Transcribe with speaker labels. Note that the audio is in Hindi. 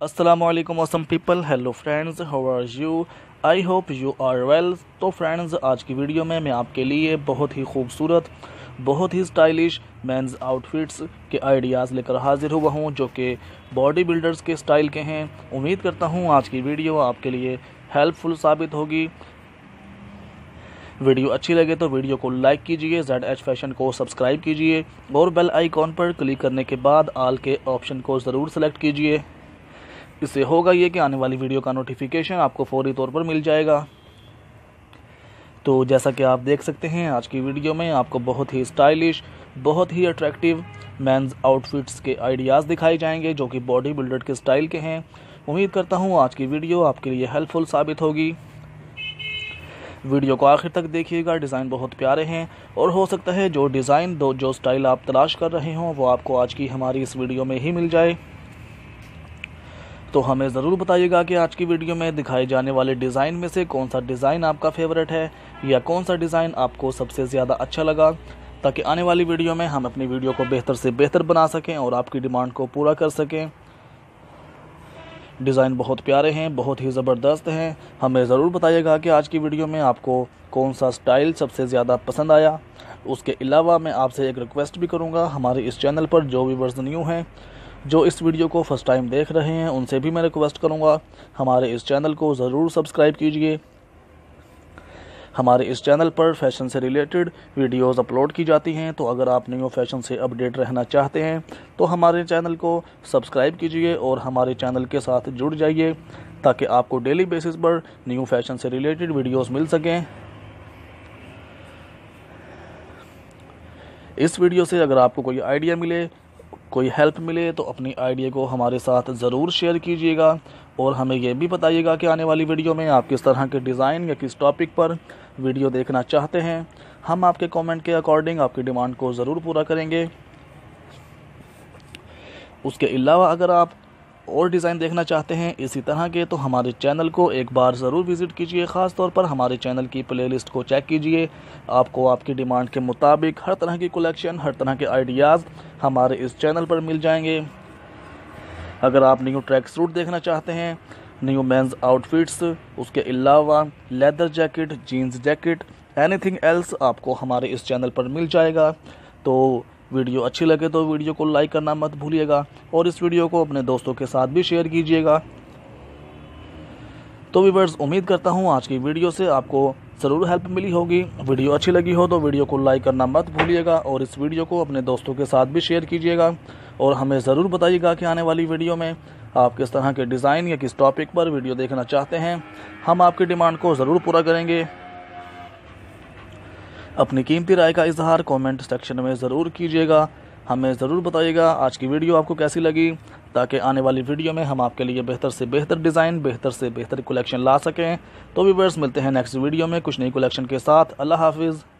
Speaker 1: अस्सलामुअलैकुम awesome people, hello friends, how are you? I hope you are well. तो फ्रेंड्स, आज की वीडियो में मैं आपके लिए बहुत ही खूबसूरत, बहुत ही स्टाइलिश मेंस आउटफिट्स के आइडियाज़ लेकर हाजिर हुआ हूँ जो कि बॉडी बिल्डर्स के स्टाइल के हैं। उम्मीद करता हूँ आज की वीडियो आपके लिए हेल्पफुल साबित होगी। वीडियो अच्छी लगे तो वीडियो को लाइक कीजिए, ZH फैशन को सब्सक्राइब कीजिए और बेल आइकॉन पर क्लिक करने के बाद ऑल के ऑप्शन को ज़रूर सेलेक्ट कीजिए। इससे होगा ये कि आने वाली वीडियो का नोटिफिकेशन आपको फौरी तौर पर मिल जाएगा। तो जैसा कि आप देख सकते हैं, आज की वीडियो में आपको बहुत ही स्टाइलिश, बहुत ही अट्रैक्टिव मेंस आउटफिट्स के आइडियाज़ दिखाए जाएंगे जो कि बॉडी बिल्डर के स्टाइल के हैं। उम्मीद करता हूँ आज की वीडियो आपके लिए हेल्पफुल साबित होगी। वीडियो को आखिर तक देखिएगा, डिज़ाइन बहुत प्यारे हैं और हो सकता है जो डिज़ाइन जो स्टाइल आप तलाश कर रहे हों वो आपको आज की हमारी इस वीडियो में ही मिल जाए। तो हमें ज़रूर बताइएगा कि आज की वीडियो में दिखाए जाने वाले डिज़ाइन में से कौन सा डिज़ाइन आपका फेवरेट है या कौन सा डिज़ाइन आपको सबसे ज़्यादा अच्छा लगा, ताकि आने वाली वीडियो में हम अपनी वीडियो को बेहतर से बेहतर बना सकें और आपकी डिमांड को पूरा कर सकें। डिज़ाइन बहुत प्यारे हैं, बहुत ही ज़बरदस्त हैं। हमें ज़रूर बताइएगा कि आज की वीडियो में आपको कौन सा स्टाइल सबसे ज़्यादा पसंद आया। उसके अलावा मैं आपसे एक रिक्वेस्ट भी करूँगा, हमारे इस चैनल पर जो व्यूअर्स न्यू हैं, जो इस वीडियो को फर्स्ट टाइम देख रहे हैं, उनसे भी मैं रिक्वेस्ट करूंगा हमारे इस चैनल को ज़रूर सब्सक्राइब कीजिए। हमारे इस चैनल पर फैशन से रिलेटेड वीडियोस अपलोड की जाती हैं, तो अगर आप न्यू फैशन से अपडेट रहना चाहते हैं तो हमारे चैनल को सब्सक्राइब कीजिए और हमारे चैनल के साथ जुड़ जाइए ताकि आपको डेली बेसिस पर न्यू फैशन से रिलेटेड वीडियोस मिल सकें। इस वीडियो से अगर आपको कोई आइडिया मिले, कोई हेल्प मिले, तो अपनी आइडिया को हमारे साथ ज़रूर शेयर कीजिएगा और हमें यह भी बताइएगा कि आने वाली वीडियो में आप किस तरह के डिज़ाइन या किस टॉपिक पर वीडियो देखना चाहते हैं। हम आपके कमेंट के अकॉर्डिंग आपकी डिमांड को ज़रूर पूरा करेंगे। उसके अलावा अगर आप और डिज़ाइन देखना चाहते हैं इसी तरह के, तो हमारे चैनल को एक बार ज़रूर विज़िट कीजिए। ख़ास तौर पर हमारे चैनल की प्लेलिस्ट को चेक कीजिए। आपको आपकी डिमांड के मुताबिक हर तरह की कलेक्शन, हर तरह के आइडियाज़ हमारे इस चैनल पर मिल जाएंगे। अगर आप न्यू ट्रैक सूट देखना चाहते हैं, न्यू मेंस आउटफिट्स, उसके अलावा leather jacket, jeans jacket, anything else आपको हमारे इस चैनल पर मिल जाएगा। तो वीडियो अच्छी लगे तो वीडियो को लाइक करना मत भूलिएगा और इस वीडियो को अपने दोस्तों के साथ भी शेयर कीजिएगा। तो व्यूअर्स, उम्मीद करता हूँ आज की वीडियो से आपको ज़रूर हेल्प मिली होगी। वीडियो अच्छी लगी हो तो वीडियो को लाइक करना मत भूलिएगा और इस वीडियो को अपने दोस्तों के साथ भी शेयर कीजिएगा और हमें ज़रूर बताइएगा कि आने वाली वीडियो में आप किस तरह के डिज़ाइन या किस टॉपिक पर वीडियो देखना चाहते हैं। हम आपकी डिमांड को ज़रूर पूरा करेंगे। अपनी कीमती राय का इजहार कमेंट सेक्शन में ज़रूर कीजिएगा। हमें ज़रूर बताइएगा आज की वीडियो आपको कैसी लगी, ताकि आने वाली वीडियो में हम आपके लिए बेहतर से बेहतर डिज़ाइन, बेहतर से बेहतर कलेक्शन ला सकें। तो व्यूअर्स, मिलते हैं नेक्स्ट वीडियो में कुछ नई कलेक्शन के साथ। अल्लाह हाफिज़।